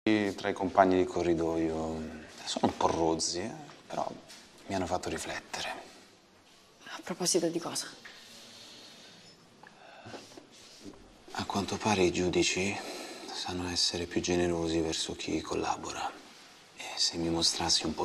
Tra i compagni di corridoio sono un po' rozzi, però mi hanno fatto riflettere. A proposito di cosa? A quanto pare i giudici sanno essere più generosi verso chi collabora. E se mi mostrassi un po'